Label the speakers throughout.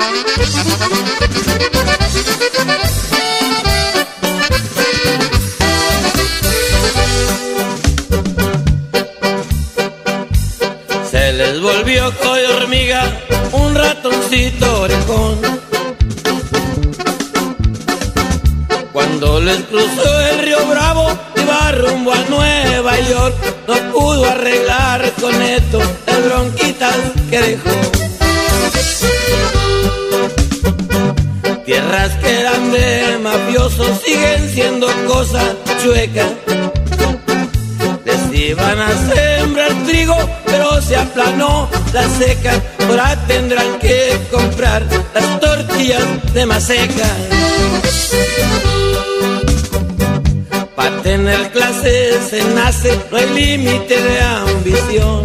Speaker 1: Se les volvió collo hormiga un ratoncito orejón. Cuando les cruzó el río Bravo, iba rumbo a Nueva York. No pudo arreglar con esto las bronquitas que dejó. Tierras que eran de mafiosos siguen siendo cosa chueca. Les iban a sembrar trigo, pero se aplanó la seca. Ahora tendrán que comprar las tortillas de maseca. Para tener clase se nace, no hay límite de ambición.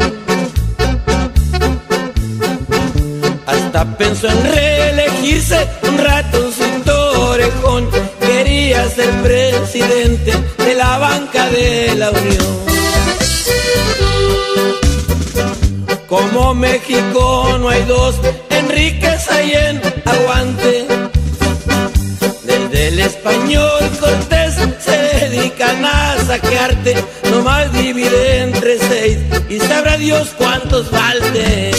Speaker 1: Hasta pensó en reelegirse un ratoncito orejón. Quería ser presidente de la banca de la Unión. Como México no hay dos, Enríquez hay en aguante. Desde el español Cortés se dedican a saquearte. Nomás divide entre 6 y sabrá Dios cuántos falten.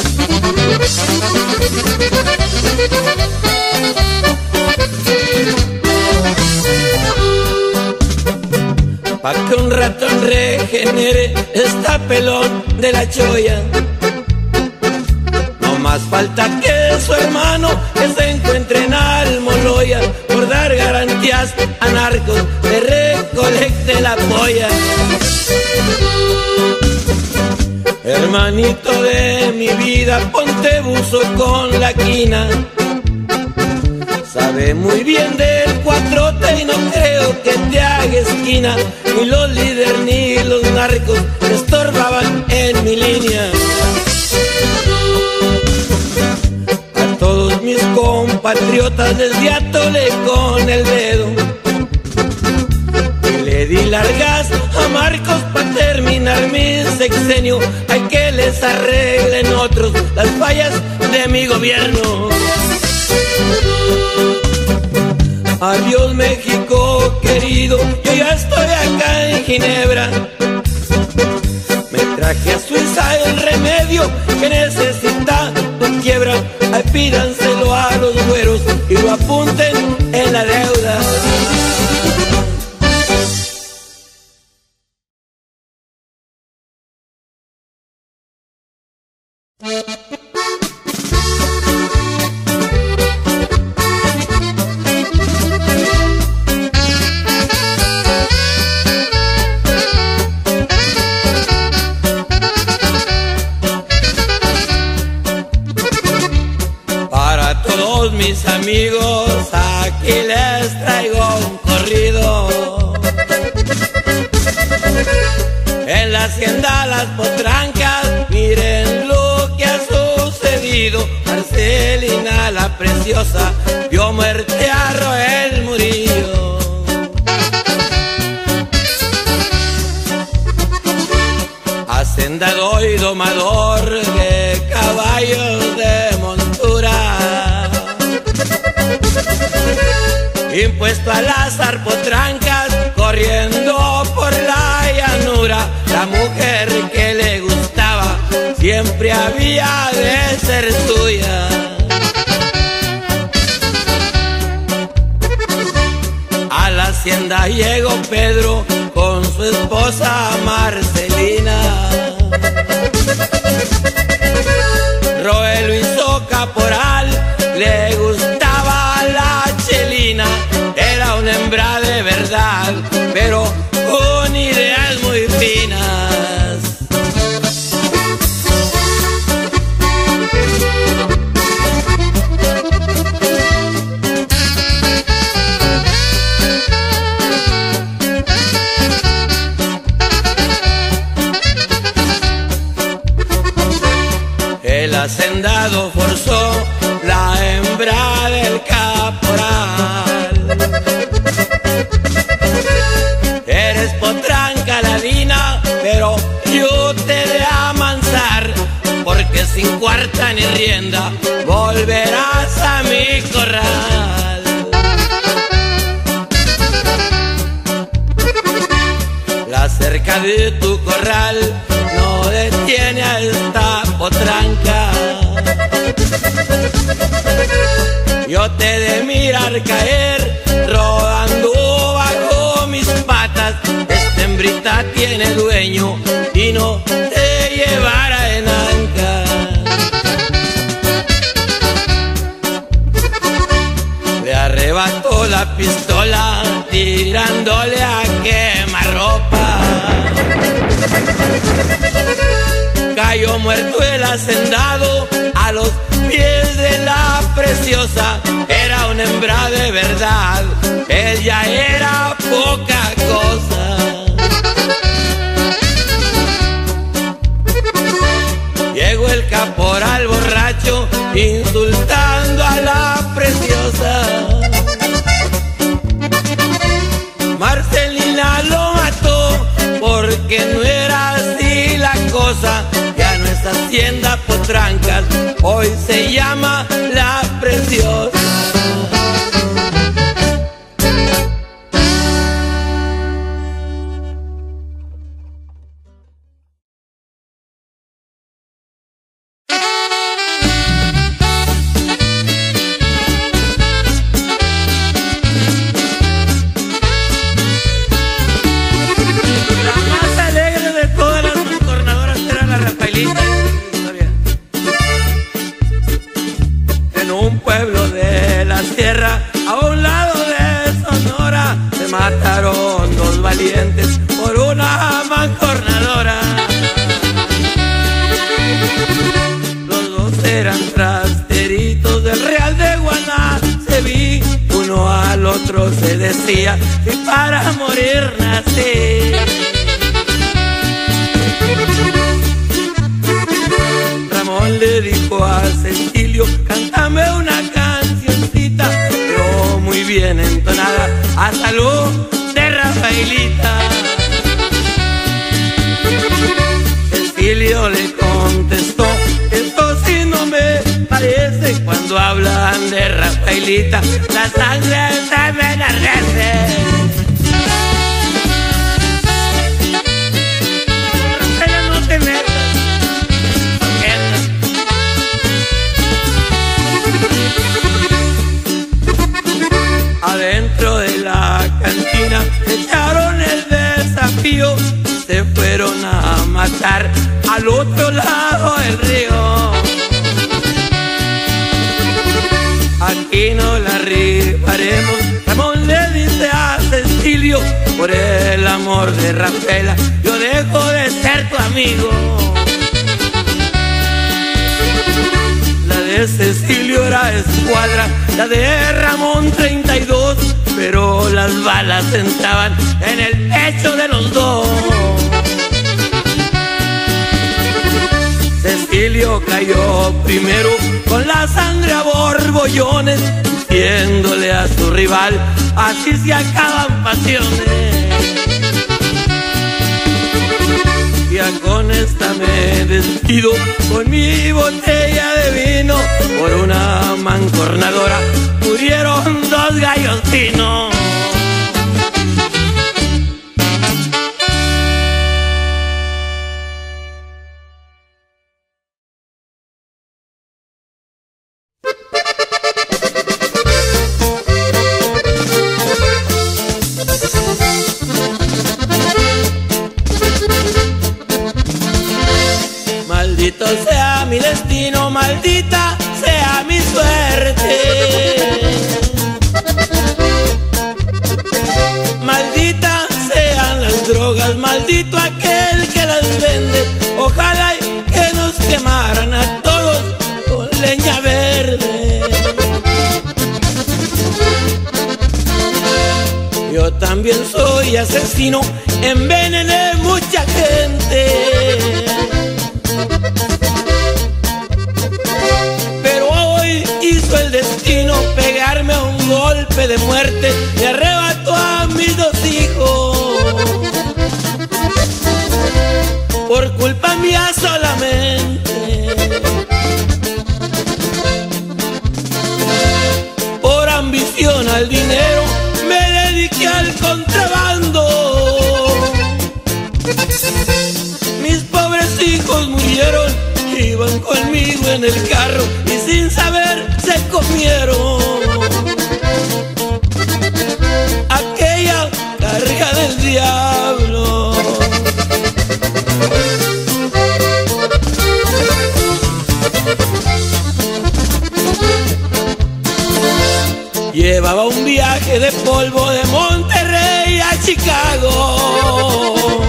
Speaker 1: Pa' que un ratón regenere está pelón de la cholla. No más falta que su hermano que se encuentre en Almoloya. Por dar garantías a narcos le recolecte la polla. Hermanito de mi vida, ponte buzo con la quina. Sabe muy bien del cuatrote y no creo que te haga esquina. Ni los líderes ni los narcos me estorbaban en mi línea. A todos mis compatriotas les di a tole con el dedo. Y le di largas a Marcos pa' terminar mi sexenio. Hay que les arreglen otros las fallas de mi gobierno. Adiós México querido, yo ya estoy acá en Ginebra. Me traje a Suiza el remedio que necesita tu quiebra. Ahí pídanselo a los güeros y lo apunten en la deuda. Mis amigos, aquí les traigo un corrido. En la hacienda Las Potrancas, miren lo que ha sucedido. Marcelina la preciosa vio muerte a Roel Murillo. Hacendado y domador de caballos de montura, impuesto a las arpotrancas, corriendo por la llanura. La mujer que le gustaba siempre había de ser suya. A la hacienda llegó Pedro con su esposa Marcelina. Roel lo hizo caporal, le gustaba la chelina. Era una hembra de verdad, pero con ideas muy finas. El hacendado forzó la hembra del caporal. Eres potranca ladina, pero yo te de amansar, porque si sin cuarta ni rienda, volverás a mi corral. La cerca de tu corral no detiene a esta potranca. Yo te he de mirar caer, rodando bajo mis patas. Esta hembrita tiene dueño y no te llevará en anca. Le arrebató la pistola tirándole a quemarropa. Cayó muerto el hacendado a los pies de la preciosa. Era una hembra de verdad, él ya era poca cosa. Llegó el caporal borracho insultando a la preciosa. Marcelina lo mató porque no era así la cosa. Ya no es Hacienda Potrancas, hoy se llama La Preciosa. En un pueblo de la sierra, a un lado de Sonora, se mataron dos valientes por una mancornadora. Los dos eran trasteritos del Real de Guanaceví. Uno al otro se decía: si para morir nací. Le dijo a Cecilio: cántame una cancioncita, pero muy bien entonada, a salud de Rafaelita. Cecilio le contestó: esto sí no me parece. Cuando hablan de Rafaelita, la sangre se me enardece. Rafaela, no te metas. Adentro de la cantina echaron el desafío y se fueron a matar al otro lado del río. Aquí no la rifaremos, Ramón le dice a Cecilio: por el amor de Rafaela yo dejo de ser tu amigo. De Cecilio era escuadra, la de Ramón 32, pero las balas entraban en el pecho de los dos. Cecilio cayó primero con la sangre a borbollones, diciéndole a su rival: así se acaban pasiones. Ya con esta me despido, con mi botella de vino. Por una mancornadora murieron dos gallos finos. Maldito sea mi destino, maldita sea mi suerte. Maldita sean las drogas, maldito aquel que las vende. Ojalá que nos quemaran a todos con leña verde. Yo también soy asesino, envenené mucha gente. Hizo el destino pegarme a un golpe de muerte y arrebató a mis dos hijos. Por culpa mía solamente. el contrabando. Mis pobres hijos murieron, iban conmigo en el carro y sin saber se comieron aquella carga del diablo. Llevaba un viaje de polvo de Monterrey a Chicago.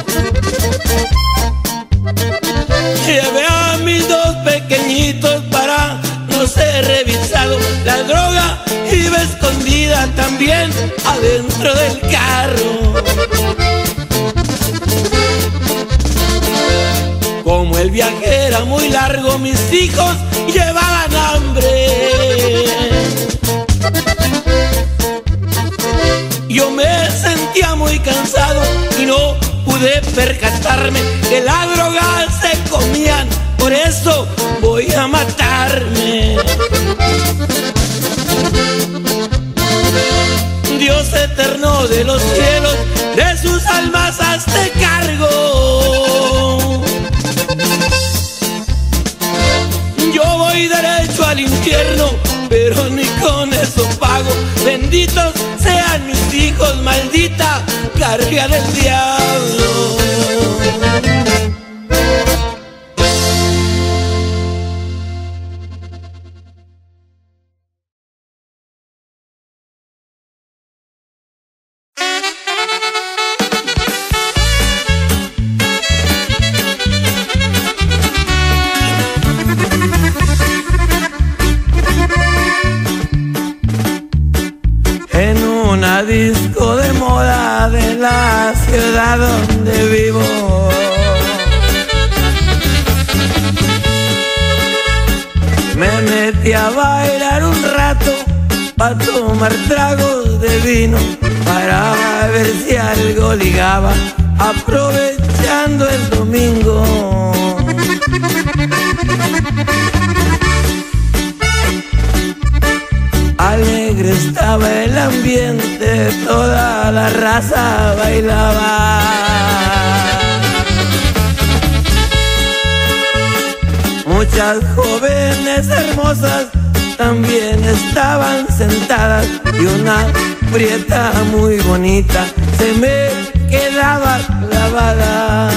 Speaker 1: Llevé a mis dos pequeñitos para no ser revisado. La droga iba escondida también adentro del carro. Como el viaje era muy largo, mis hijos llevaban hambre. Yo me sentía muy cansado y no pude percatarme que la droga se comían, por eso voy a matarme. Dios eterno de los cielos, de sus almas hazte cargo. Yo voy derecho al infierno, pero ni con eso pago. Benditos sean mis hijos, maldita carga del diablo. Disco de moda de la ciudad donde vivo, me metí a bailar un rato pa' tomar tragos de vino, para ver si algo ligaba, aprovechando el domingo. Alegre estaba el ambiente, toda la raza bailaba. Muchas jóvenes hermosas también estaban sentadas y una prieta muy bonita se me quedaba clavada.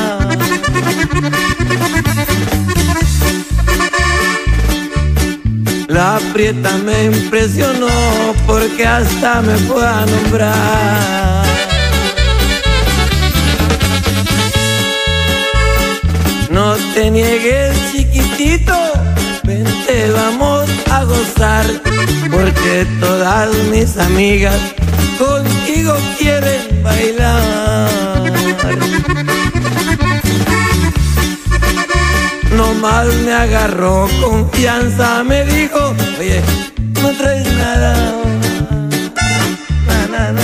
Speaker 1: La prieta me impresionó porque hasta me fue a nombrar. No te niegues, chiquitito, vente, vamos a gozar, porque todas mis amigas contigo quieren bailar. Nomás me agarró confianza, me dijo, oye, no traes nada, nada.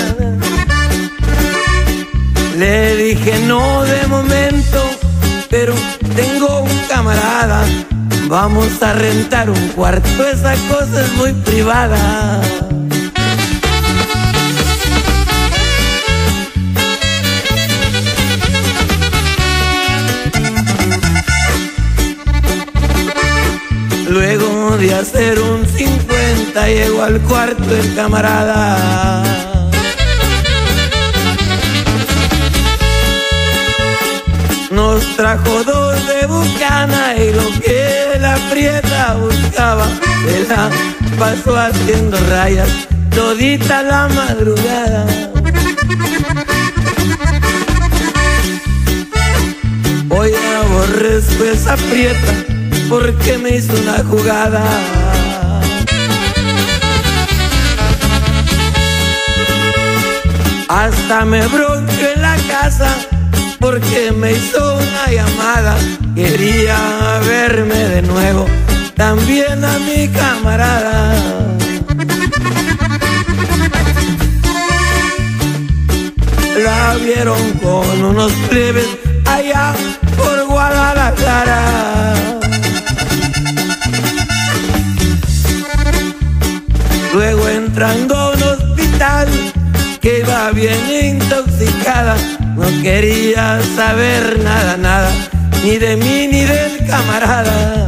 Speaker 1: Le dije, no de momento, pero tengo un camarada, vamos a rentar un cuarto, esa cosa es muy privada. Luego de hacer un 50 llegó al cuarto el camarada. Nos trajo dos de Bucana y lo que la prieta buscaba se la pasó haciendo rayas todita la madrugada. Hoy aborrezco esa prieta porque me hizo una jugada. Hasta me bronqué en la casa porque me hizo una llamada. Quería verme de nuevo, también a mi camarada. La vieron con unos plebes allá por Guadalajara. Luego entrando a un hospital que iba bien intoxicada, no quería saber nada, nada, ni de mí ni del camarada.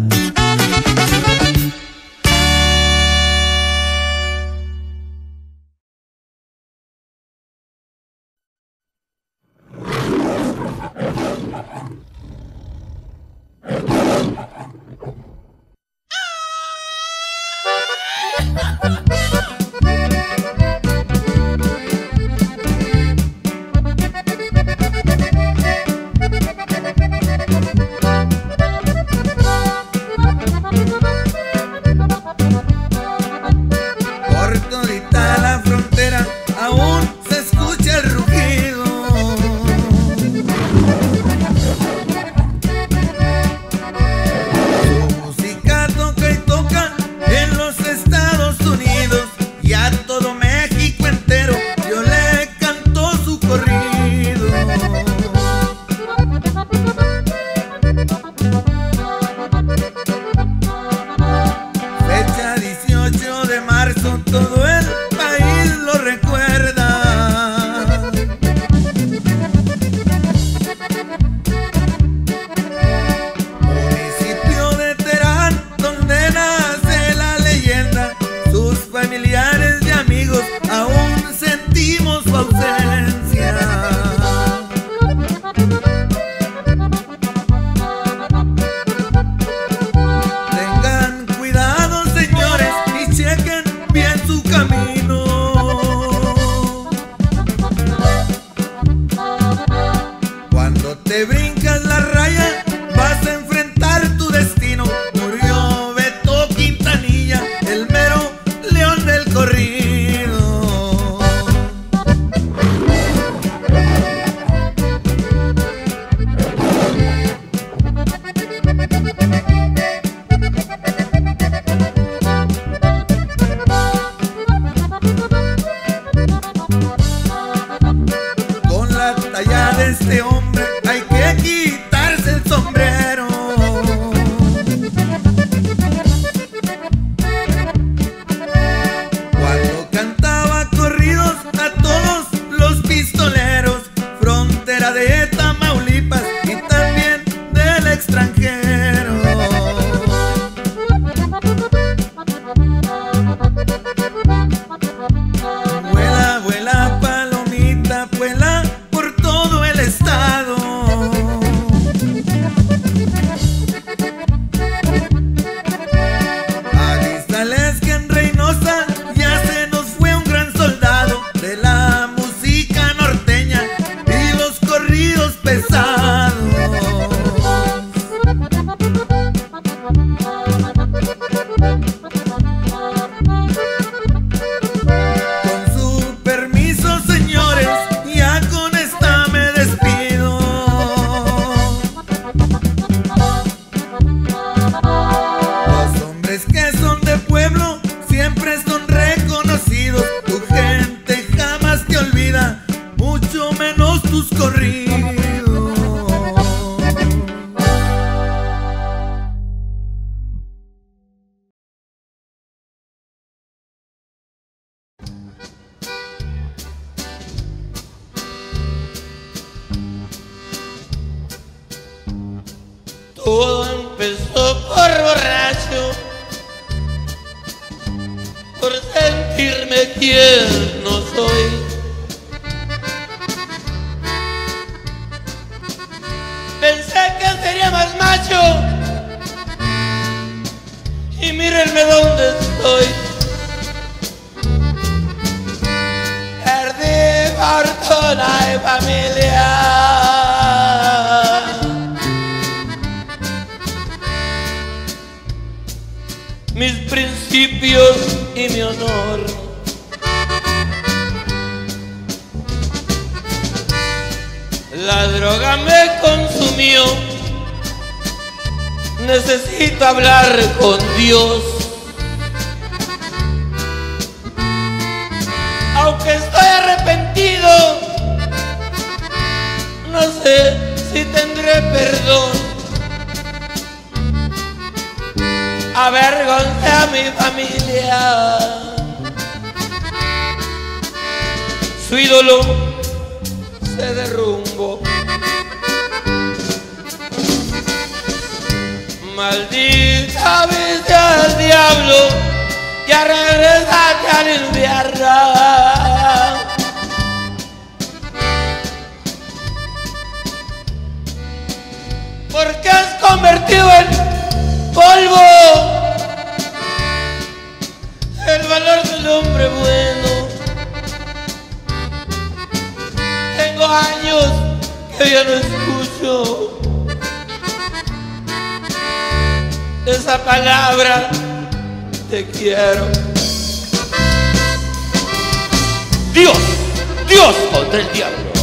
Speaker 2: Todo empezó por borracho, por sentirme quien no soy. Pensé que sería más macho y mírenme dónde estoy. Perdí fortuna y familia, mis principios y mi honor. La droga me consumió, necesito hablar con Dios. Aunque estoy arrepentido, no sé si tendré perdón. Avergoncé a mi familia, ídolo se derrumbó. Maldita bestia del diablo, ya regresaste al infierno. Porque has convertido en polvo el valor del hombre bueno. Tengo años que ya no escucho esa palabra, te quiero. Dios, Dios contra el diablo.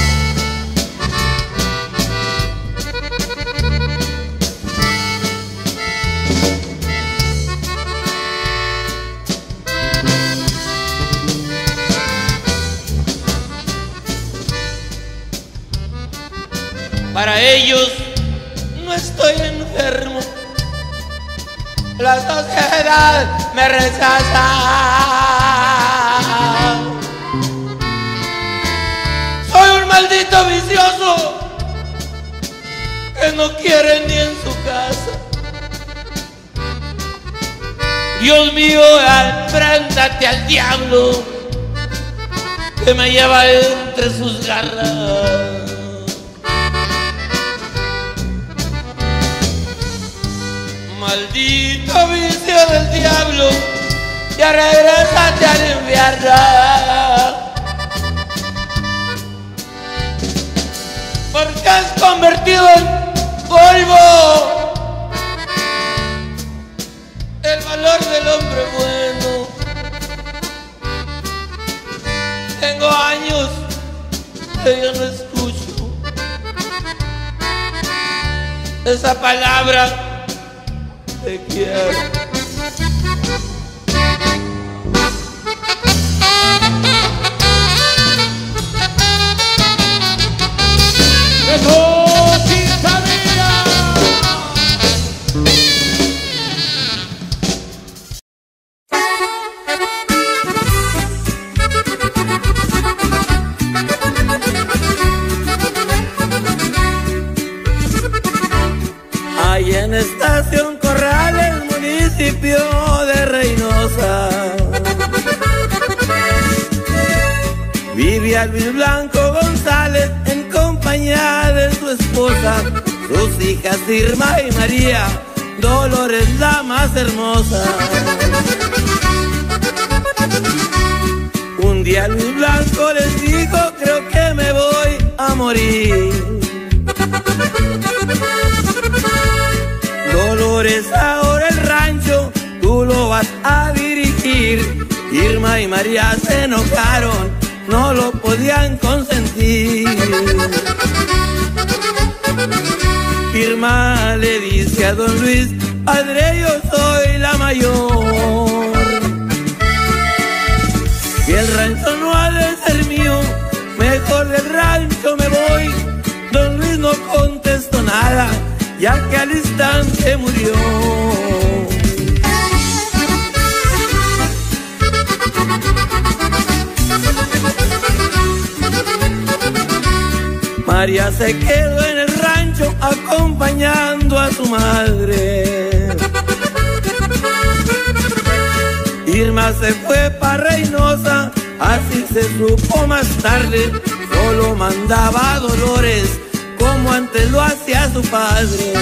Speaker 2: Para ellos no estoy enfermo, la sociedad me rechaza. Soy un maldito vicioso que no quiere ni en su casa. Dios mío, enfréntate al diablo que me lleva entre sus garras. Maldito vicio del diablo, ya regrésate al infierno. Porque has convertido en polvo el valor del hombre bueno. Tengo años que yo no escucho esa palabra, te quiero.
Speaker 1: Ahí en Estación Corrales, municipio de Reynosa, vivía Luis Blanco González en compañía de su esposa, sus hijas Irma y María, Dolores la más hermosa. Un día Luis Blanco les dijo: creo que me voy a morir. Dolores, ahora el rancho tú lo vas a dirigir. Irma y María se enojaron, no lo podían consentir. Irma le dice a don Luis: padre, yo soy la mayor, y el rancho no ha de ser mío, mejor del rancho me voy. Don Luis no contestó nada, ya que al instante murió. María se quedó en el rancho acompañando a su madre. Irma se fue para Reynosa, así se supo más tarde. Solo mandaba a Dolores como antes lo hacía su padre.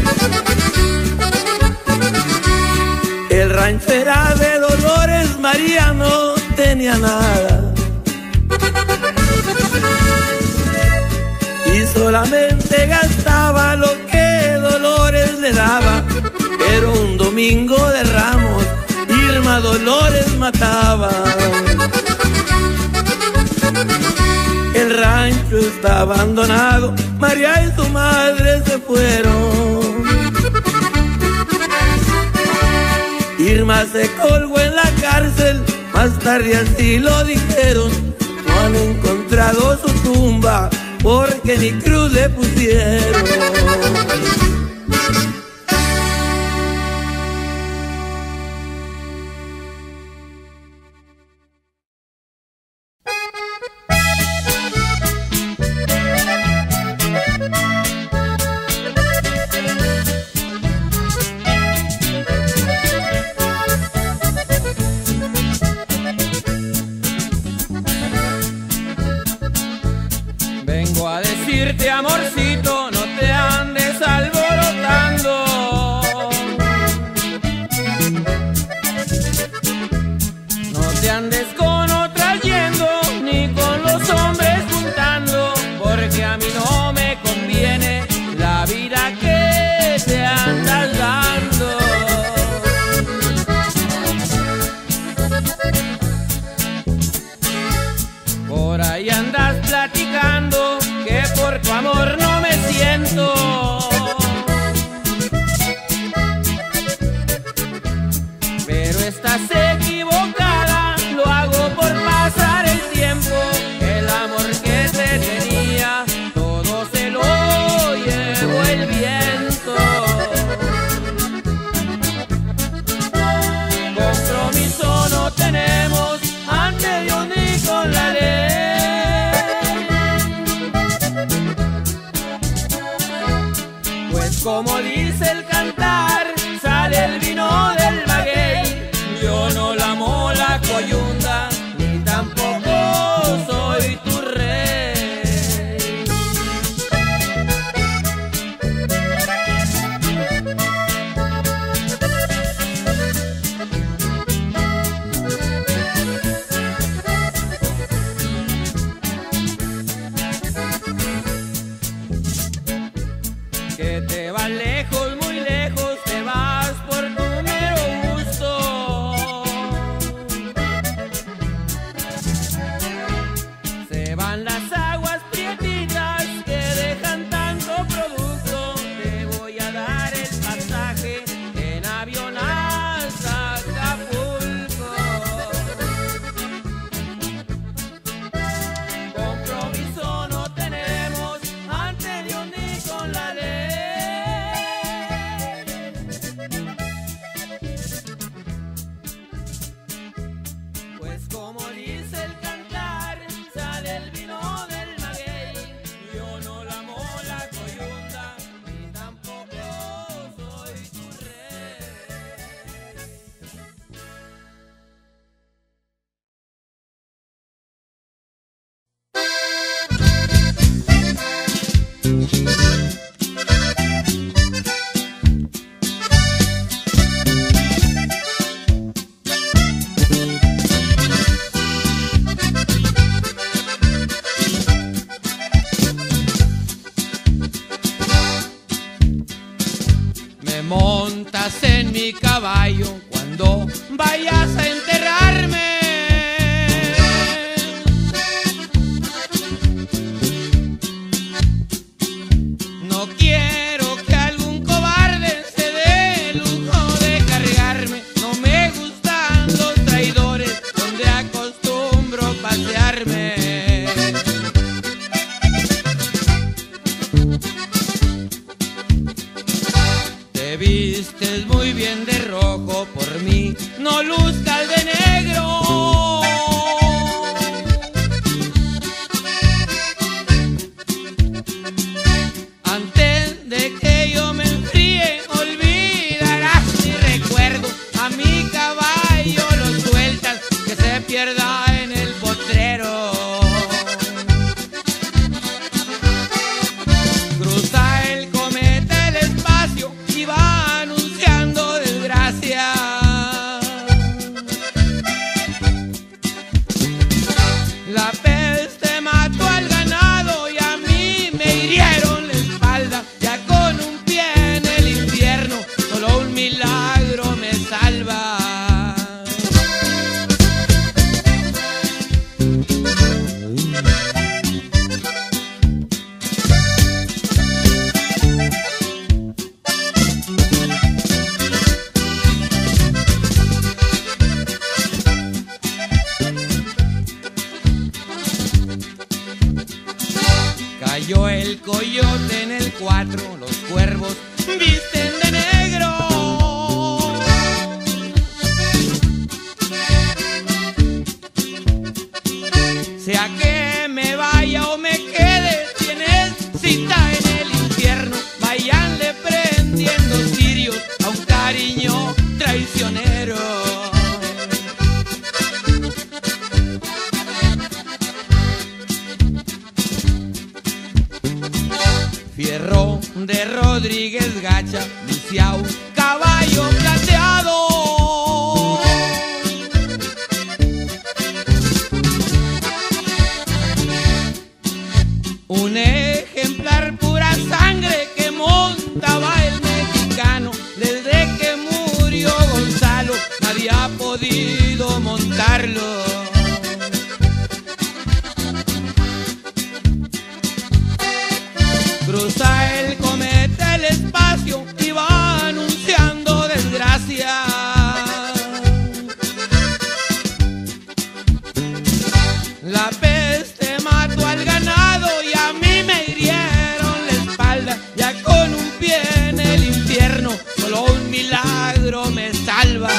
Speaker 1: El rancho era de Dolores, María no tenía nada, y solamente gastaba lo que Dolores le daba. Pero un domingo de Ramos, Irma Dolores mataba. El rancho está abandonado, María y su madre se fueron. Irma se colgó en la cárcel, más tarde así lo dijeron. No han encontrado su tumba porque ni cruz le pusieron. andes con otras yendo, ni con los hombres juntando, porque a mí no me conviene la vida que te andas dando. Por ahí andas platicando que por tu amor no me siento. Pero estás equivocada, lo hago por pasar el tiempo. El amor que te tenía, todo se lo llevó el viento. Compromiso no tenemos ante Dios ni con la ley. Pues como dice el cantar, sale el vino del maguey. Yo no lamo la coyunda, ni tampoco soy tu rey. Que te vas lejos, muy lejos, te vas por tu mero gusto. Se van las aguas prietitas que dejan tanto producto. Te voy a dar el pasaje en avión hasta Acapulco. Compromiso no tenemos ante Dios ni con la ley. Pues como dice el cantar, sale el vino del maguey. Yo no lamo la coyunda, ni tampoco soy tu rey. Me montas en mi caballo cuando vayas a enterrarme. No quiero que algún cobarde se dé el lujo de cargarme. No me gustan los traidores donde acostumbro pasearme. Te vistes muy bien de rojo, por mí no luzcas de negro. Antes de que yo me enfríe, olvidarás mi recuerdo. A mi caballo lo sueltas, que se pierda en el potrero. Cruza el cometa el espacio y va anunciando desgracia. La peste mató al ganado y a mí me hirieron la espalda. Ya con un pie en el infierno, solo un milagro me salva. Cayó el coyote en el 4, los cuervos visten de negro. Sea que me vaya o me quede, tienes cita en el infierno. Váyanle prendiendo cirios a un cariño traicionero. Fierro de Rodríguez Gacha, Luciao, caballo plateado. ha podido montarlo. Cruza el cometa el espacio y va anunciando desgracia. La peste mató al ganado y a mí me hirieron la espalda. Ya con un pie en el infierno, solo un milagro me salva.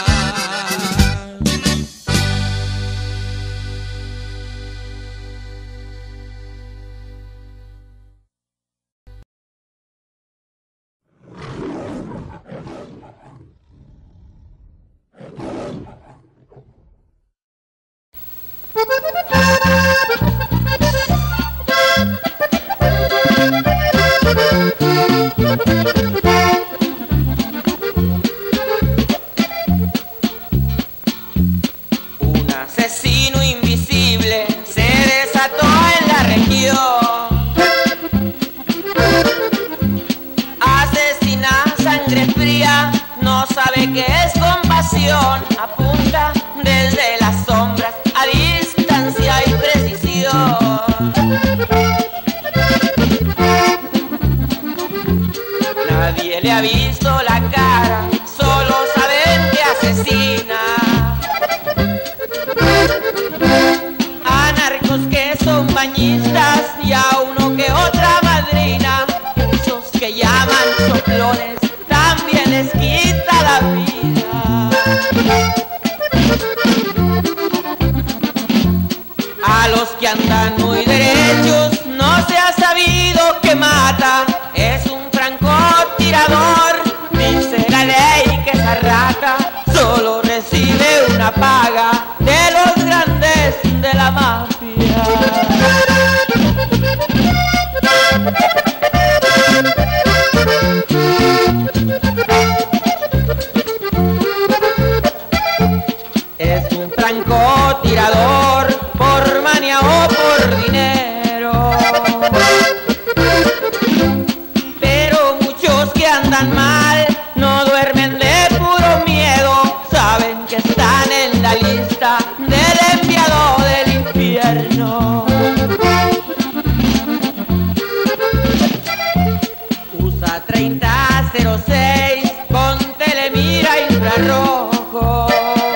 Speaker 3: Un asesino invisible se desató en la región. Asesina a sangre fría, no sabe qué es compasión. Apunta desde las sombras a distancia y precisión. Nadie le ha visto la cara, solo saben que asesina. A narcos que son bañistas y a uno que otra madrina. Esos que llaman soplones también les quita la vida. A los que andan muy derechos no se ha sabido que mata. Es un francotirador, dice la ley que esa rata solo recibe una paga de los grandes de la mafia. Es un francotirador por manía o por dinero. Pero muchos que andan mal no duermen de puro miedo. Saben que están en la lista del enviado del infierno. Usa 3006 con telemira infrarrojo.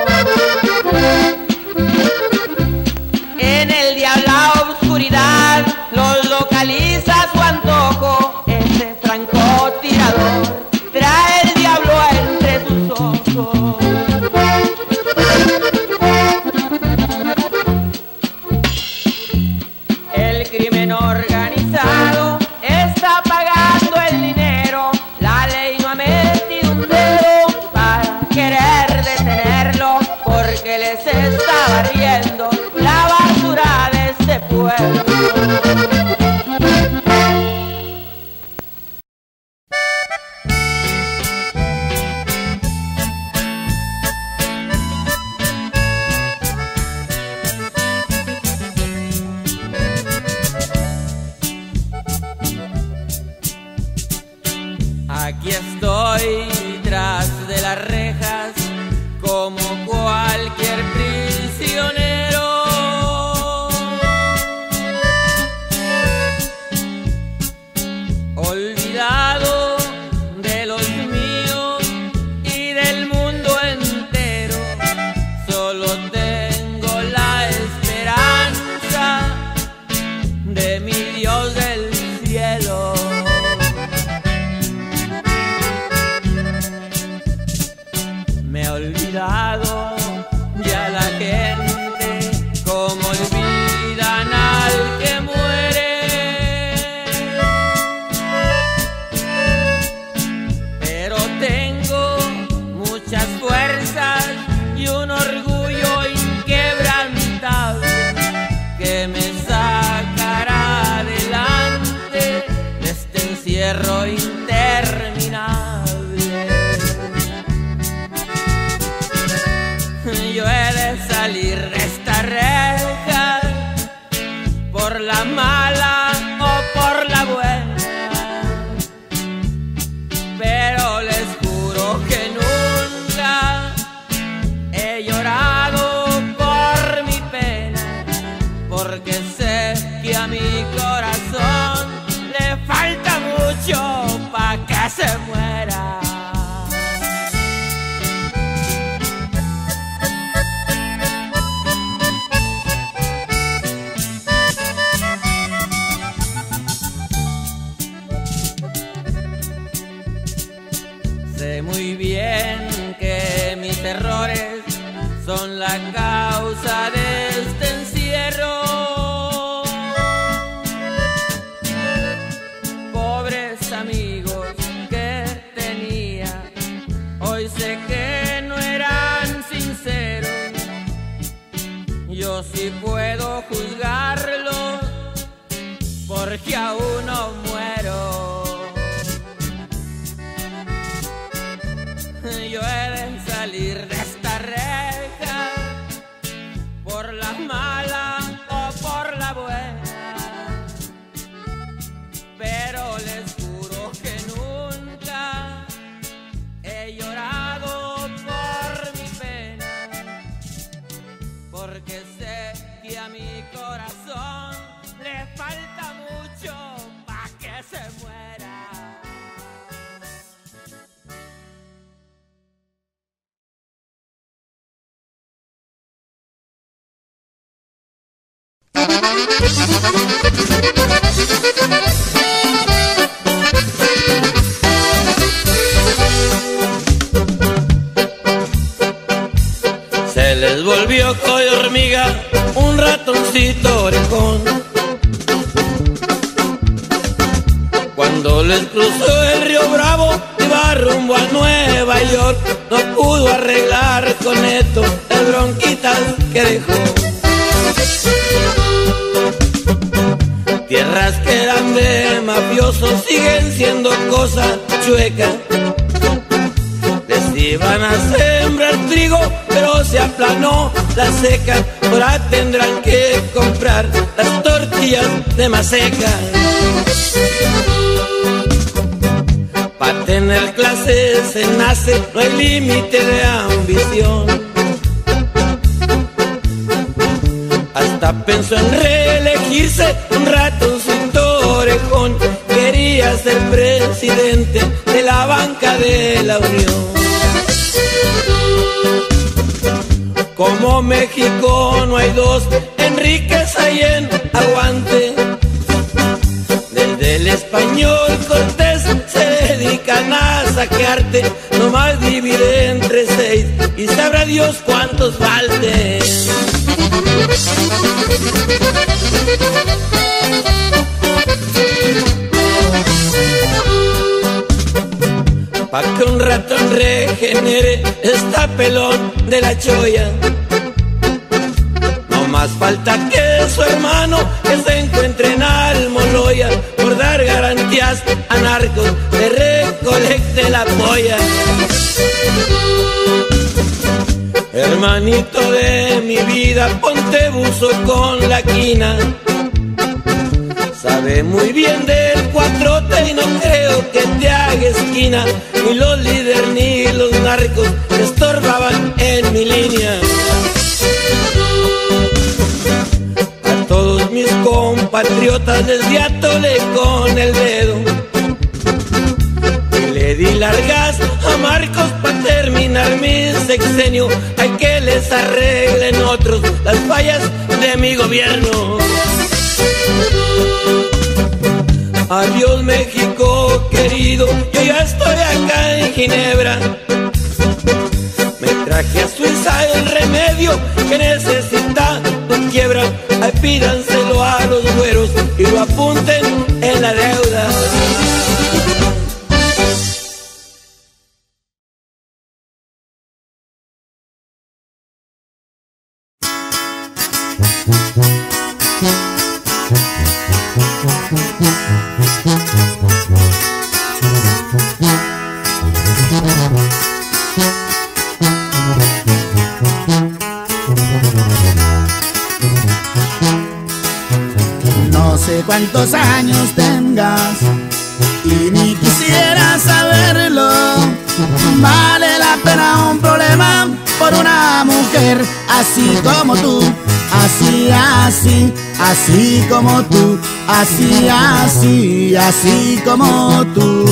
Speaker 3: En el diabla oscuridad los localiza a su antojo. Ese francotirador trae el diablo entre sus ojos. El crimen organizado está pagando el dinero. La ley no ha metido un dedo para querer detenerlo, porque les está barriendo la basura de este pueblo.
Speaker 1: Aquí estoy tras de las rejas como cualquier prisionero. Olvidado de los míos y del mundo entero. Solo tengo la esperanza de mi Dios del cielo. Me he olvidado ya la gente como olvidan al que muere. Pero tengo muchas fuerzas y un orgullo inquebrantable que me sacará adelante de este encierro interminable. Yo he de salir de esta reja por la mala o por la buena, pero les juro que nunca
Speaker 3: errores son la causa de este encierro. Pobres amigos que tenía, hoy sé que no eran sinceros. Yo sí puedo juzgarlos porque aún no muero. Yo he de salir de esta reja por la mala o por la buena, pero les juro que nunca he llorado por mi pena, porque sé que a mi corazón le falta mucho para que se muera.
Speaker 1: Se les volvió coy hormiga un ratoncito orejón. Cuando les cruzó el río Bravo, iba rumbo a Nueva York. No pudo arreglar con esto las bronquitas que dejó. Tierras que eran de mafiosos siguen siendo cosas chuecas. Les iban a sembrar trigo, pero se aplanó la seca. Ahora tendrán que comprar las tortillas de maseca. Para tener clase se nace, no hay límite de ambición. Hasta pensó en reelegirse un ratoncito orejón. Quería ser presidente de la banca de la Unión. Como México no hay dos, en riqueza y en aguante. Desde el español Cortés se dedican a saquearte. Nomás divide entre 6 y sabrá Dios cuántos falten. Pa' que un ratón regenere está pelón de la cholla. No más falta que su hermano que se encuentre en Almoloya. Por dar garantías a narcos le recolecte la polla. Hermanito de mi vida, ponte buzo con la quina. Sabe muy bien del cuatrote y no creo que te haga esquina. Ni los líderes ni los narcos te estorbaban en mi línea. A todos mis compatriotas les atole con el dedo. Y le di largas a Marcos para terminar mi sexenio. Hay que les arreglen otros las fallas de mi gobierno. Adiós México querido, yo ya estoy acá en Ginebra. Me traje a Suiza el remedio que necesita tu quiebra. Ay, pídanselo a los güeros y lo apunten en la deuda.
Speaker 4: No sé cuántos años tengas y ni quisiera saberlo. Vale la pena un problema por una mujer así como tú, así, así, así como tú, así, así, así como tú.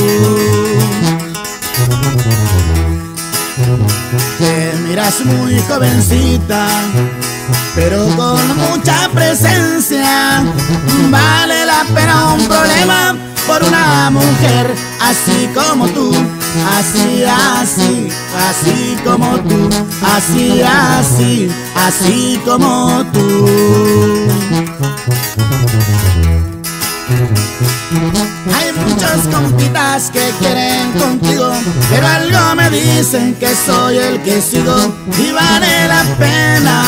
Speaker 4: Te miras muy jovencita, pero con mucha presencia. Vale la pena un problema por una mujer así como tú, así, así, así como tú, así, así, así como tú. Hay muchos compitas que quieren contigo, pero algo me dicen que soy el que sigo y vale la pena.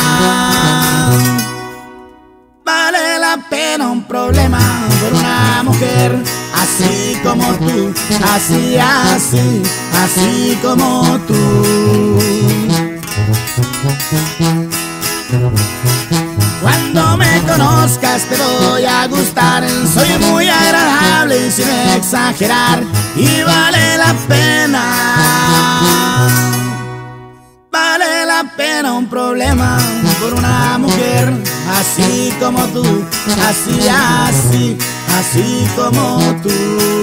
Speaker 4: Vale la pena un problema por una mujer así como tú, así, así, así como tú. Cuando me conozcas te voy a gustar, soy muy agradable y sin exagerar, y vale la pena. Vale la pena un problema por una mujer así como tú, así, así, así como tú.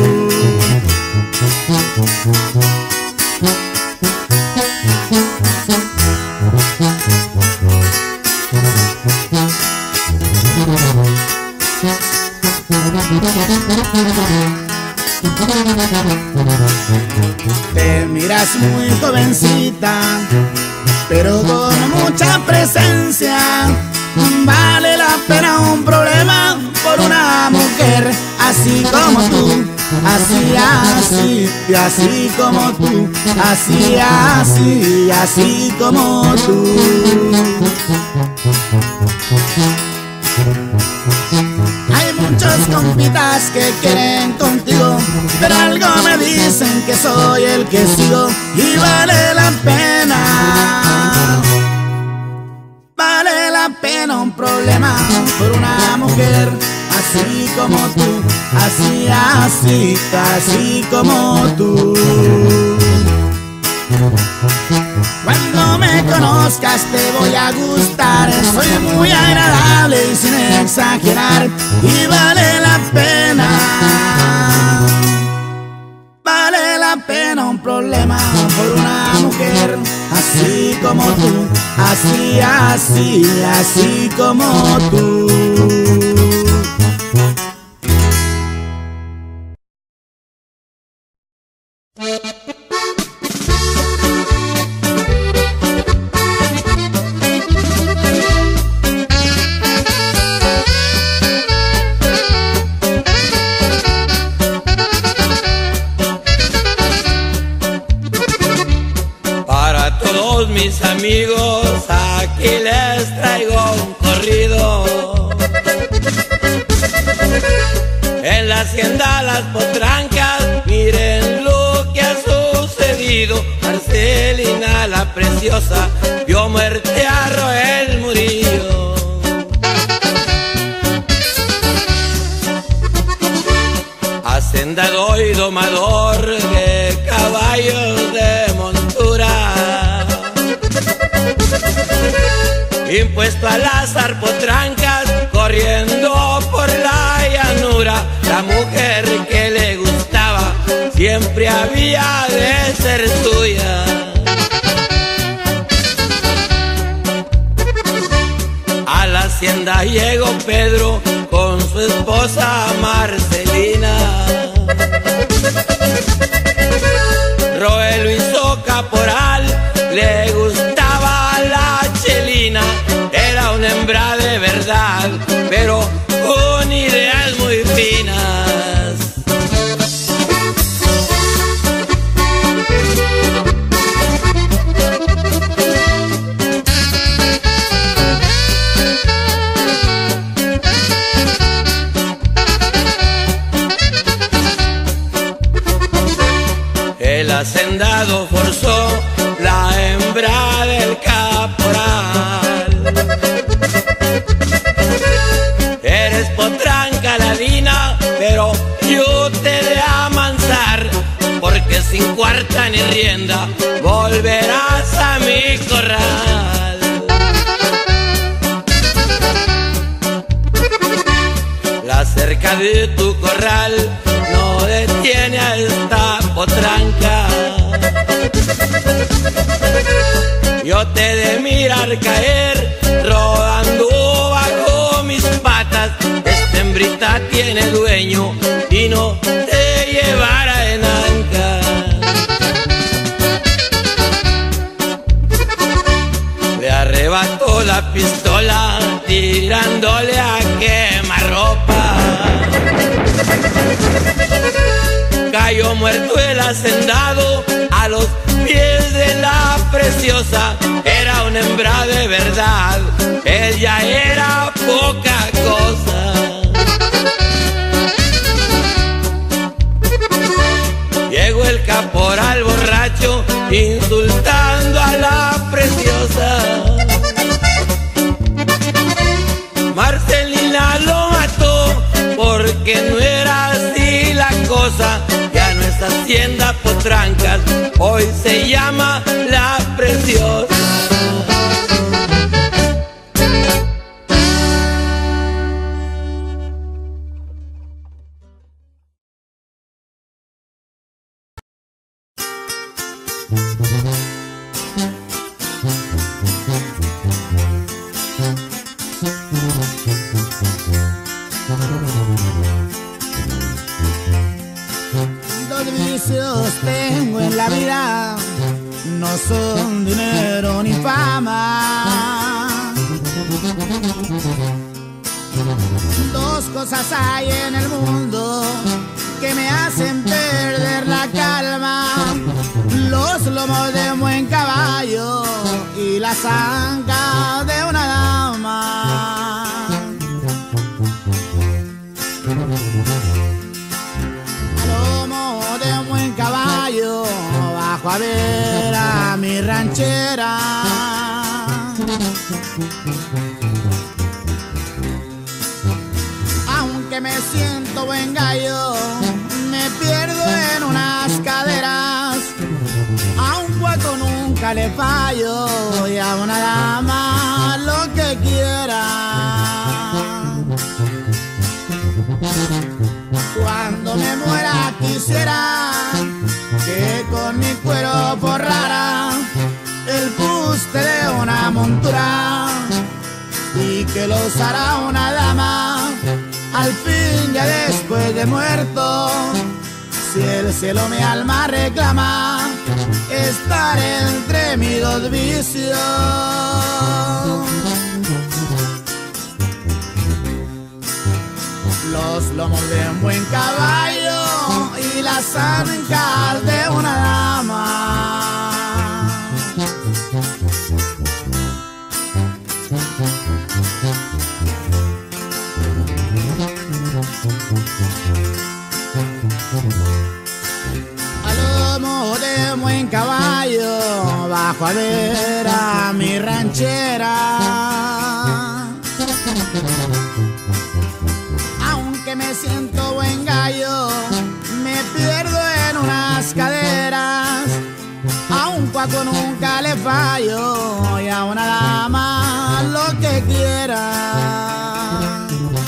Speaker 4: Te miras muy jovencita, pero con mucha presencia. Vale la pena un problema por una mujer así como tú, así, así, y así como tú, así, así, así como tú. Hay muchos compitas que quieren contigo, pero algo me dicen que soy el que sigo y vale la pena. Vale la pena un problema por una mujer así como tú, así, así, así como tú. Cuando me conozcas te voy a gustar, soy muy agradable y sin exagerar, y vale la pena. Vale la pena un problema por una mujer así como tú, así, así, así como tú.
Speaker 1: Mis amigos, aquí les traigo un corrido. En la hacienda Las Potrancas, miren lo que ha sucedido. Marcelina la preciosa vio muerte a Roel Murillo. Hacendado y domador de caballos de montura, impuesto a las arpotrancas, corriendo por la llanura. La mujer que le gustaba siempre había de ser suya. A la hacienda llegó Pedro con su esposa Marcelina. Roel lo hizo caporal, le gustaba la chelina. Era una hembra de verdad, pero con ideas muy finas. El hacendado forzó la hembra del caporal. Eres potranca ladina, pero yo te de amansar, porque sin cuarta ni rienda volverás a mi corral. La cerca de tu corral no detiene a esta potranca. Yo te de mirar caer rodando bajo mis patas. Esta hembrita tiene dueño y no te llevará en anca. arrebató la pistola tirándole a quemarropa. Cayó muerto el hacendado a los pies de la preciosa. Era una hembra de verdad, él ya era poca cosa. Llegó el caporal borracho insultando a la preciosa. Marcelina lo mató porque no era así la cosa. Ya no es Hacienda Potrancas, hoy se llama La Preciosa.
Speaker 4: Dos vicios tengo en la vida, no son dinero ni fama. Dos cosas hay en el mundo que me hacen perder la calma: los lomos de un buen caballo y las ancas de una dama. Lomo de un buen caballo, bajo a ver a mi ranchera. Aunque me siento buen gallo, me pierdo en unas caderas. A un cuaco nunca le fallo y a una dama lo que quiera. Cuando me muera quisiera que con mi cuero forrara el fuste de una montura y que lo usara una dama al fin ya después de muerto. Si el cielo mi alma reclama estar entre mis dos vicios, los lomos de un buen caballo y las ancas de una dama. A lomo de un buen caballo, bajo a ver a mi ranchera. Aunque me siento buen gallo, me pierdo en unas caderas. A un cuaco nunca le fallo y a una dama lo que quiera.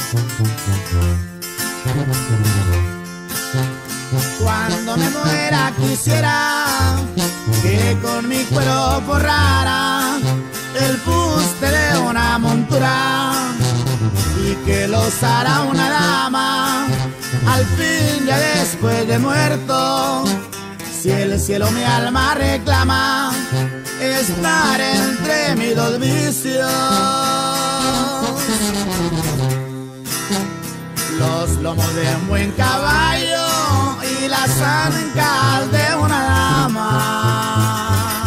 Speaker 4: Cuando me muera quisiera que con mi cuero forrara el fuste de una montura y que lo usara una dama al fin ya después de muerto. Si el cielo mi alma reclama estar entre mis dos vicios, los lomos de un buen caballo y las ancas de una dama.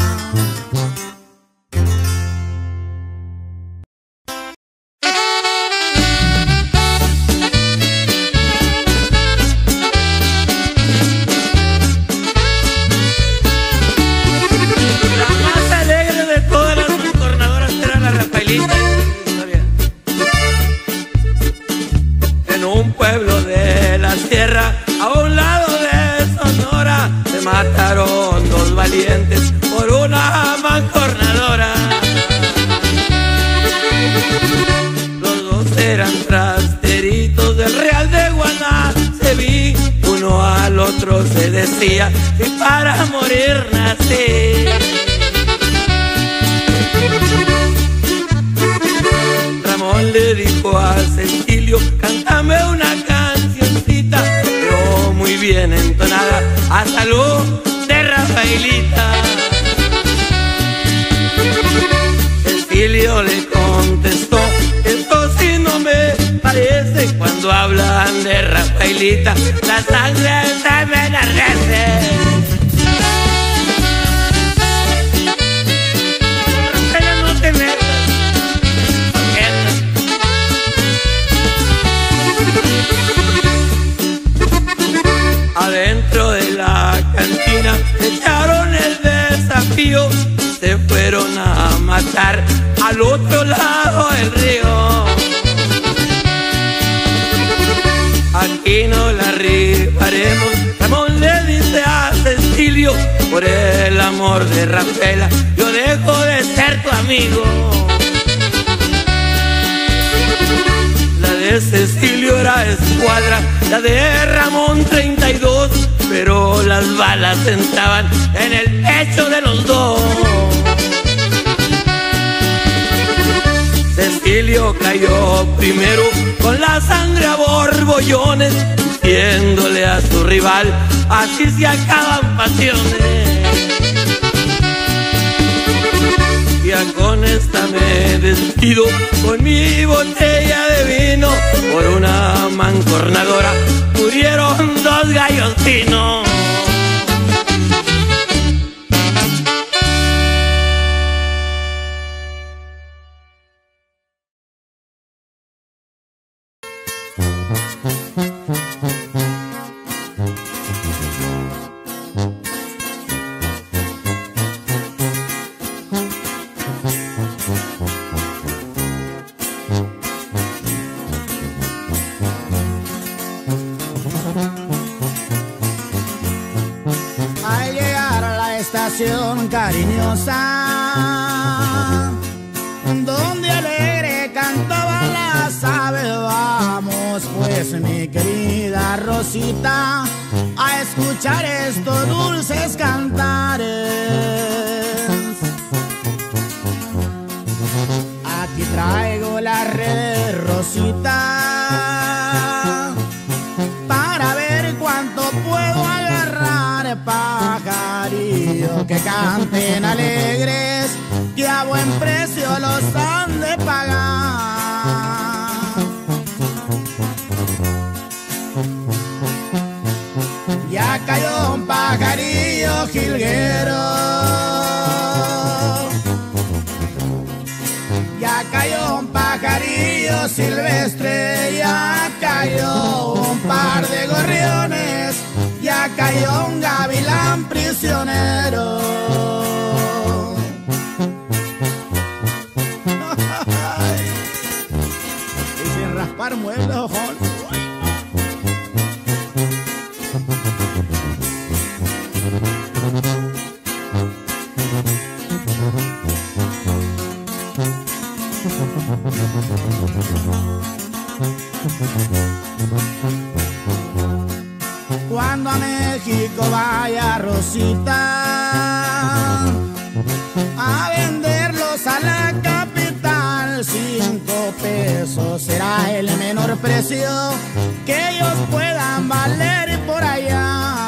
Speaker 1: En un pueblo de las tierras, a un lado de Sonora, se mataron dos valientes por una mancornadora. Los dos eran trasteritos del Real de Guanaceví. Uno al otro se decía: si para morir nací. Ramón le dijo a Cecilio: cántame una cancioncita, pero muy bien entonada, a salud de Rafaelita. Cecilio le contestó: esto sí no me parece. Cuando hablan de Rafaelita, la sangre se me enardece. Rafaela, no te metas. Adentro de la cantina echaron el desafío y se fueron a matar al otro lado del río. Aquí no la rifaremos, Ramón le dice a Cecilio: por el amor de Rafaela yo dejo de ser tu amigo. La de Cecilio era escuadra, la de Ramón 32, pero las balas entraban en el pecho de los dos. Cecilio cayó primero con la sangre a borbollones, diciéndole a su rival: así se acaban pasiones. Ya con esta me despido, con mi botella de vino. Por una mancornadora murieron dos gallos finos.
Speaker 4: Cariñosa, donde alegre cantaban las aves, vamos pues mi querida Rosita a escuchar estos dulces cantares. Aquí traigo la red, Rosita, para ver cuánto puedo agarrar, pajarillo que canten alegres, que a buen precio los han de pagar. Ya cayó un pajarillo jilguero, ya cayó un pajarillo silvestre, ya cayó un par de gorriones, ya cayó un gavilán prisionero. Y sin raspar muebles, ojón. Cuando a México vaya Rosita a venderlos a la capital, 5 pesos será el menor precio que ellos puedan valer por allá.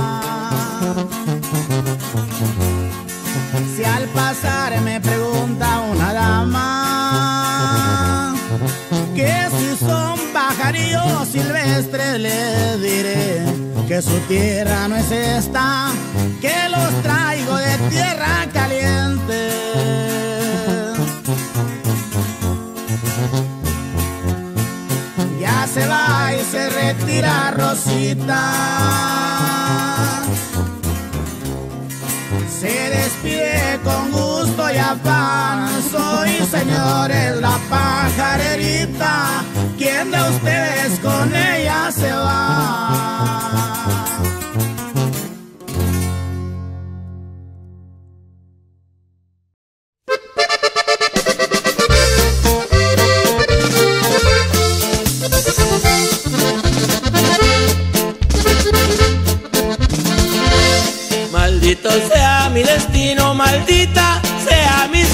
Speaker 4: Si al pasar me pregunta una dama que si son pajarillos silvestres, le diré que su tierra no es esta, que los traigo de tierra caliente. Ya se va y se retira Rosita, se despide con gusto y afán. Soy, señores, la pajarerita, ¿quién de ustedes con ella se va?
Speaker 1: Maldito sea mi destino, maldita sea mi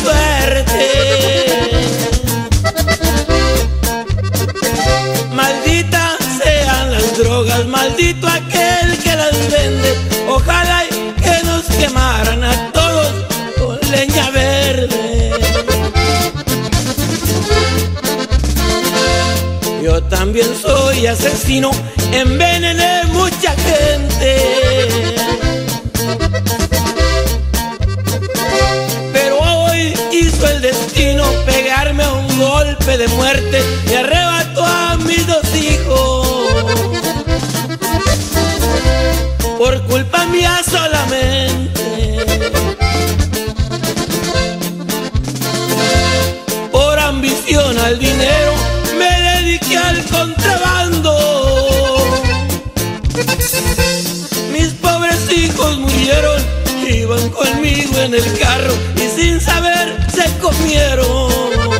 Speaker 1: suerte. Maldita sea también soy asesino, envenené mucha gente. Pero hoy hizo el destino pegarme un golpe de muerte y arrebató a mis 2 hijos. Por culpa mía solamente, por ambición al dinero, me dediqué al contrabando. Mis pobres hijos murieron, iban conmigo en el carro y sin saber se comieron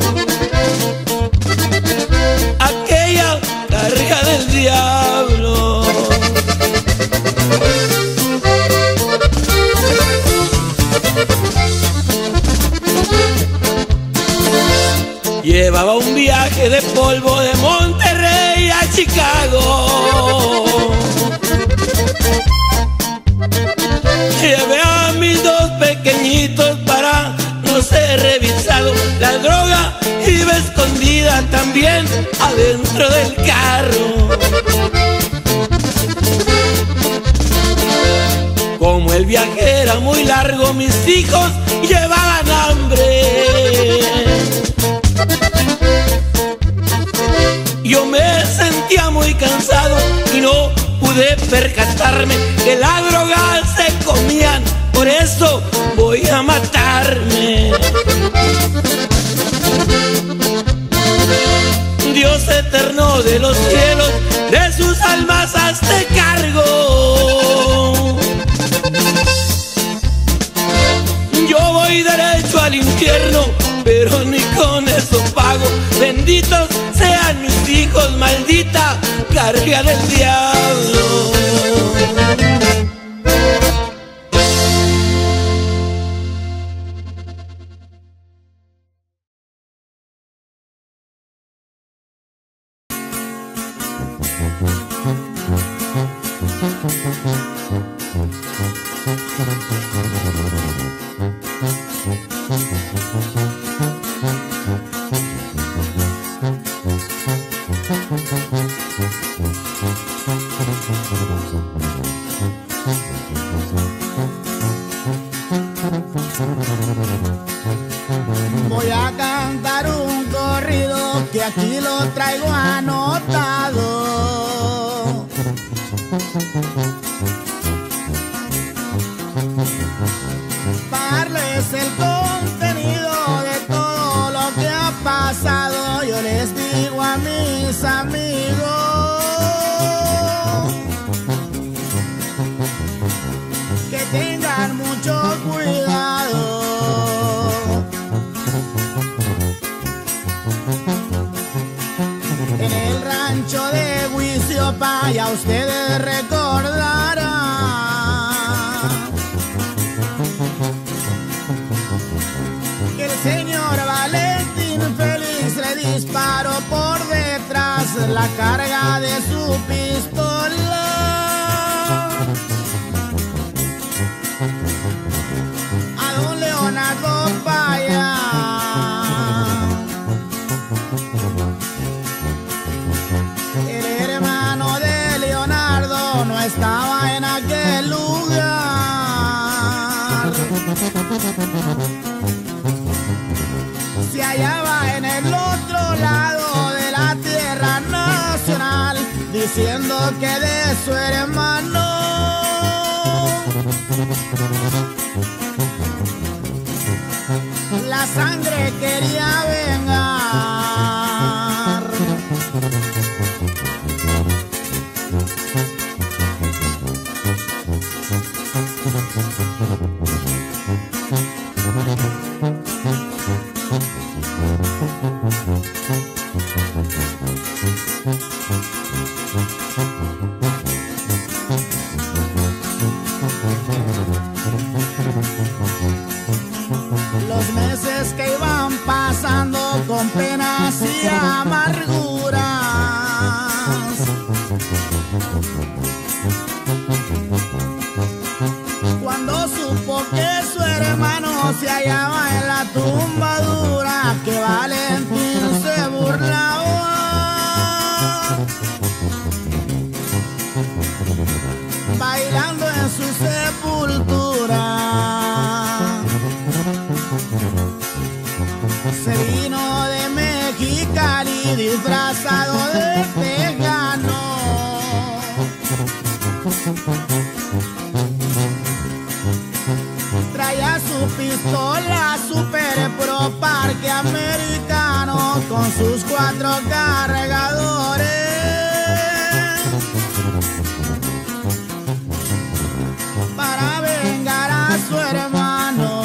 Speaker 1: aquella carga del diablo. Llevaba un viaje de polvo de Monterrey a Chicago. Llevé a mis 2 pequeñitos para no ser revisado. La droga iba escondida también adentro del carro. Como el viaje era muy largo, mis hijos llevaban hambre. Yo me sentía muy cansado y no pude percatarme que la droga se comían, por eso voy a matarme. Dios eterno de los cielos, de sus almas hazte cargo. Yo voy derecho al infierno, pero ni con eso pago. Benditos sean mis hijos, maldita carga del diablo.
Speaker 4: Voy a cantar un corrido que aquí lo traigo anotado. Para darles el contenido de todo lo que ha pasado, yo les digo a mis amigos que tengan mucho cuidado. En el rancho de Huiziopa ya ustedes recordarán que el señor Valentín Félix le disparó por detrás la carga de su pistola. A don Leonardo Paya, el hermano de Leonardo, no estaba en aquel lugar. Se hallaba en el otro lado de la tierra nacional, diciendo que de su hermano la sangre quería vengar. Los meses que iban pasando con penas y amarguras, cuando supo que su hermano se hallaba en la tumba dura, que Valentín se burlaba, Vino de Mexicali disfrazado de tejano. Traía su pistola Super Pro Parque americano con sus 4 cargadores. Para vengar a su hermano.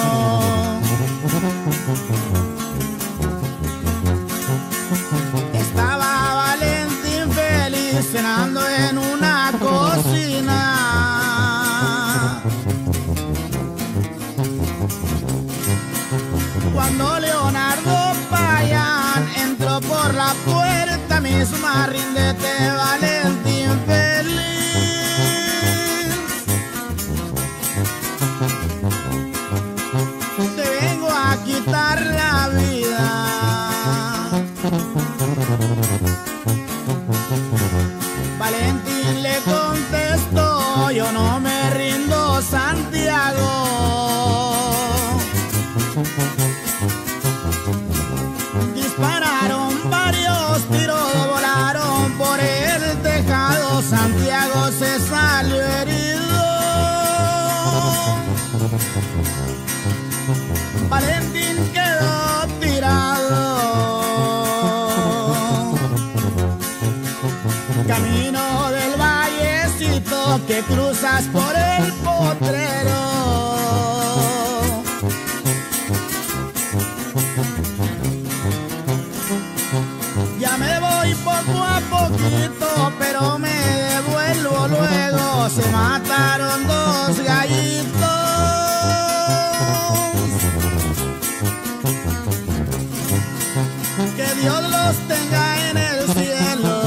Speaker 4: Estaba Valentín feliz cenando en una cocina. Cuando Leonardo Payán entró por la puerta misma, ríndete Valentín feliz. Te vengo a quitar la vida. Valentín le contestó, yo no me rindo, Santiago. Dispararon varios tiros, volaron por el tejado. Santiago se salió herido. Valentín quedó tirado. Camino del vallecito que cruzas por el potrero. Ya me voy poco a poquito, pero me devuelvo luego. Se mataron 2 gallitos. Que Dios los tenga en el cielo.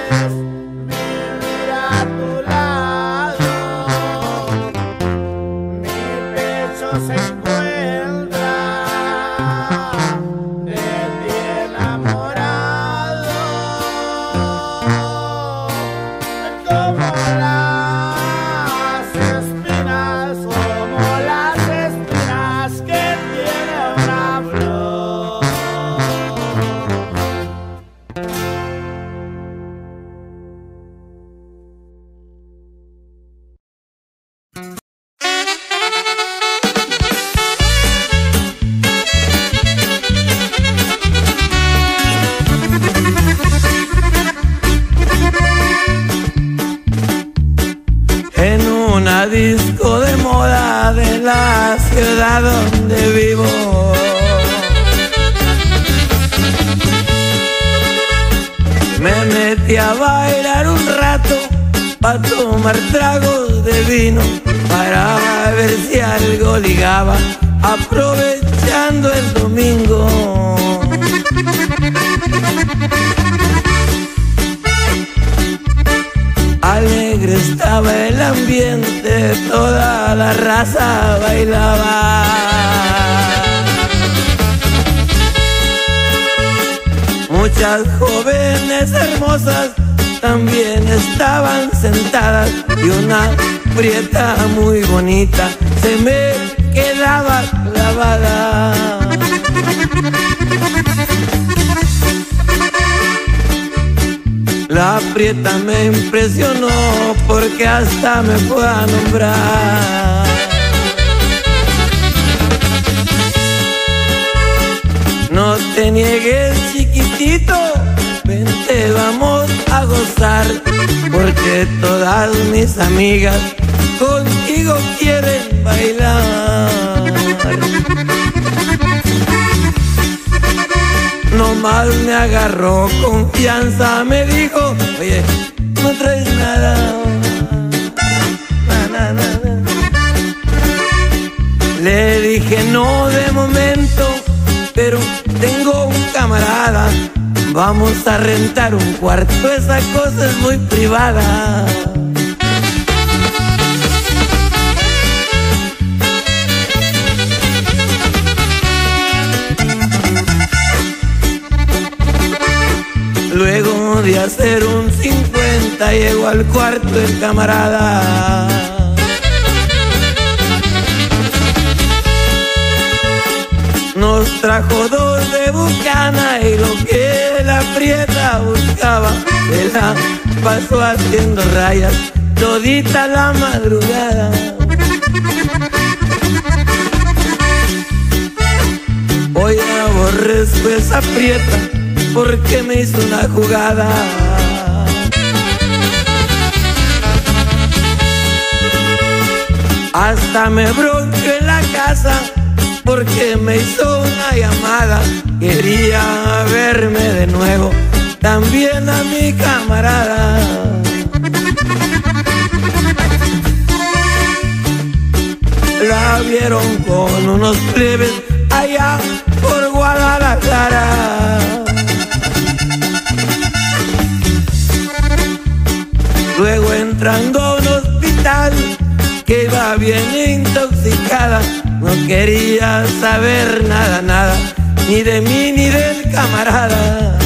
Speaker 4: vivir a tu lado. Mi pecho se encuentra de ti enamorado, como las espinas que tiene una flor.
Speaker 1: En una disco de moda de la ciudad donde vivo, me metí a bailar un rato, pa' tomar tragos de vino, para ver si algo ligaba, aprovechando el domingo. Alegre estaba el ambiente, toda la raza bailaba. Muchas jóvenes hermosas también estaban sentadas, y una prieta muy bonita se me quedaba clavada. La prieta me impresionó porque hasta me fue a nombrar. No te niegues, chiquitito, vente, vamos a gozar, porque todas mis amigas contigo quieren bailar. Nomás me agarró confianza, me dijo, oye, no traes nada. Le dije, no de momento, pero tengo un camarada, vamos a rentar un cuarto, esa cosa es muy privada. Luego de hacer un 50 llegó al cuarto el camarada. Nos trajo 2 de Bucana y lo que la prieta buscaba se la pasó haciendo rayas todita la madrugada. Hoy aborrezco esa prieta porque me hizo una jugada. Hasta me bronqué en la casa porque me hizo una llamada. Quería verme de nuevo, también a mi camarada. La vieron con unos plebes allá por Guadalajara. Luego entrando a un hospital que iba bien intoxicada, no quería saber nada, nada, ni de mí ni del camarada.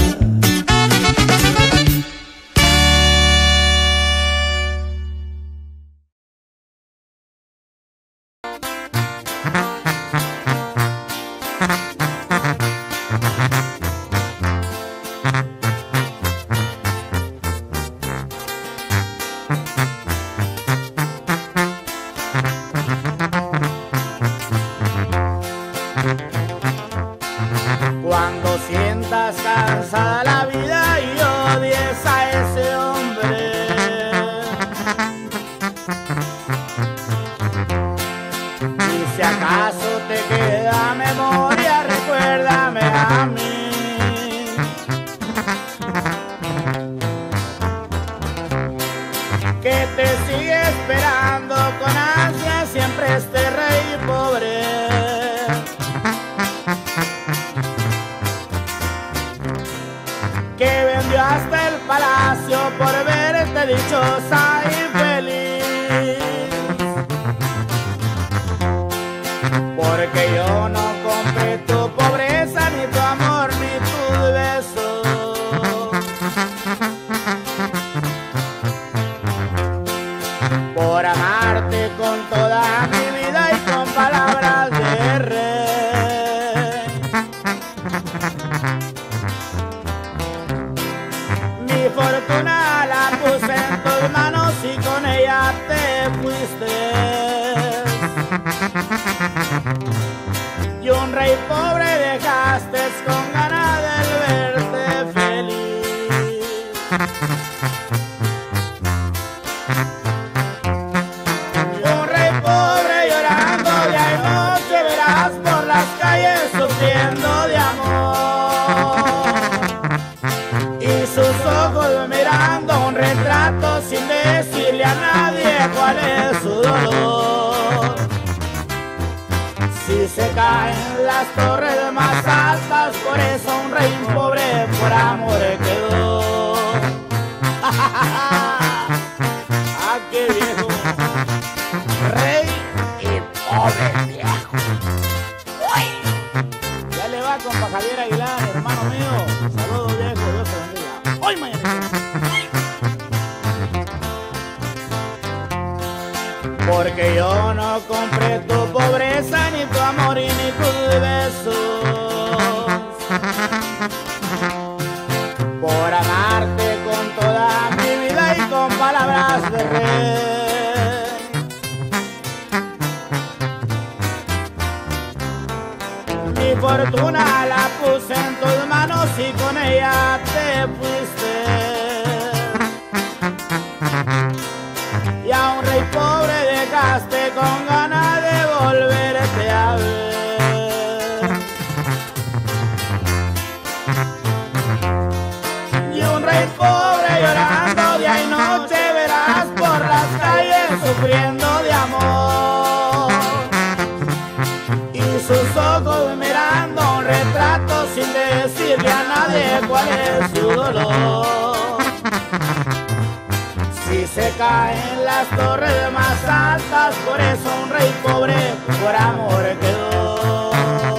Speaker 4: por verte dichosa y feliz, porque yo no compré tu pobreza, ni tu amor, ni tus besos. Por amarte con toda mi vida y con palabras de rey. Mi fortuna la puse en tus manos y con ella te fuiste. Y un rey pobre dejaste con ganas de verte feliz. Y un rey pobre llorando día y noche verás por las calles sufriendo de amor. Y sus ojos mirando un retrato sin decirle a nadie cuál es su dolor. Si se caen las torres más altas, por eso un rey pobre por amor quedó. ¡Ah, qué viejo! Rey y pobre viejo. ¡Uy! Ya le va, compa Javier Aguilar, hermano mío. Saludos, viejo, Dios te bendiga. ¡Hoy mañana! Porque yo no compré tu pobreza, ni tu amor y ni tus besos. Por amarte con toda mi vida y con palabras de rey. Mi fortuna la puse en tus manos y con ella te fuiste. Y a un rey pobre dejaste con ganas de volverte a ver. Y un rey pobre llorando día y noche verás por las calles sufriendo de amor. Y sus ojos mirando un retrato sin decirle a nadie cuál es su dolor. Si se caen las torres más altas, por eso un rey pobre por amor quedó.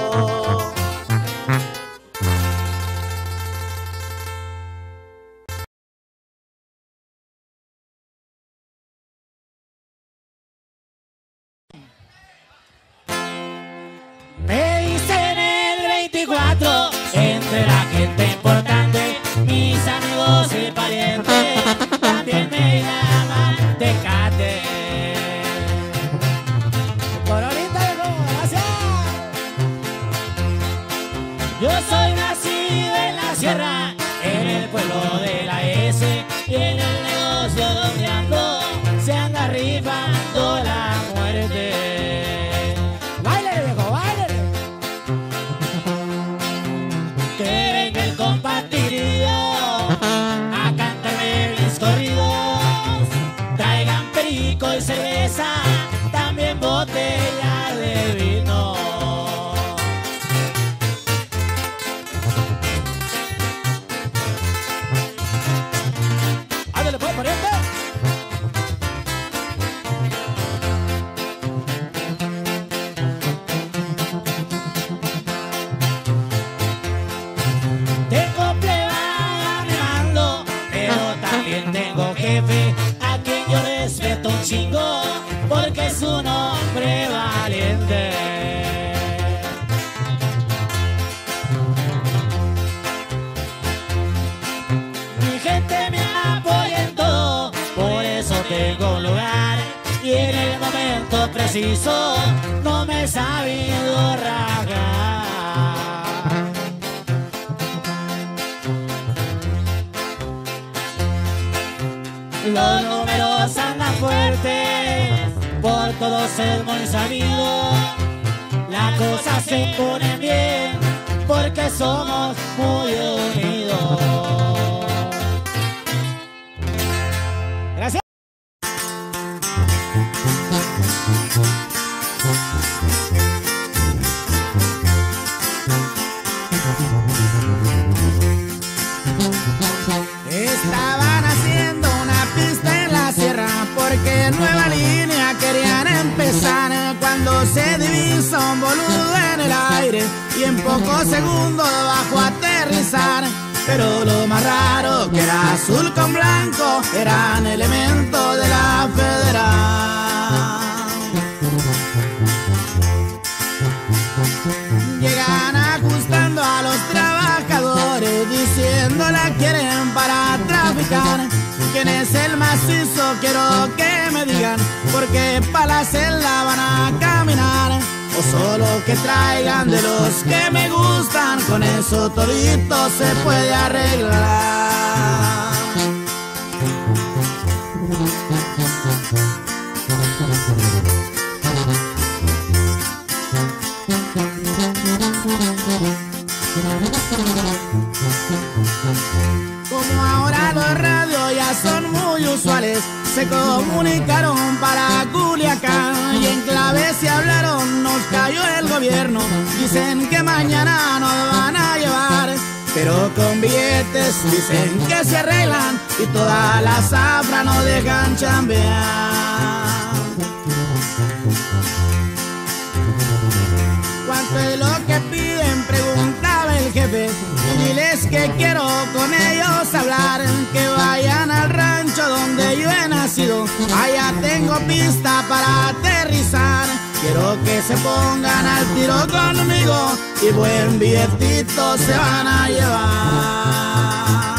Speaker 5: Me dicen el 24, entre la gente importante, mis amigos y parientes, también me llaman Tecate. Por ahorita, gracias. Yo soy nacido en la sierra, en el pueblo de la S, y en el negocio donde ando, se anda rifando la muerte. ¡Baile, viejo, baile! Que venga el compartido a cantarme mis corridos, traigan perico y cerveza, también botella de vino. ¡Ándale pues, pariente! Tengo plebada a mi mando, pero también tengo jefe a quien yo respeto un chingo, porque es un hombre valiente. Mi gente me apoya en todo, por eso tengo un lugar, y en el momento preciso no me he sabido rajar. Los números andan fuertes, por todos es muy sabido. Las cosas se ponen bien, porque somos muy unidos. Gracias.
Speaker 4: Estaban haciendo que nueva línea querían empezar cuando se divisa un boludo en el aire y en pocos segundos bajó a aterrizar. Pero lo más raro que era azul con blanco eran elementos de la federal. Llegan ajustando a los trabajadores diciendo la quieren para traficar. ¿Quién es el macizo? Quiero que me digan, porque pa' la celda van a caminar. O solo que traigan de los que me gustan, con eso todito se puede arreglar. Como ahora los radios ya son muy usuales, se comunicaron para Culiacán y en clave se hablaron, nos cayó el gobierno. Dicen que mañana nos van a llevar, pero con billetes dicen que se arreglan y toda la zafra nos dejan chambear. ¿Cuánto es lo que piden? Preguntaba el jefe. Diles que quiero con ellos hablar, que vayan al rancho donde yo he nacido. Allá tengo pista para aterrizar. Quiero que se pongan al tiro conmigo y buen billetito se van a llevar.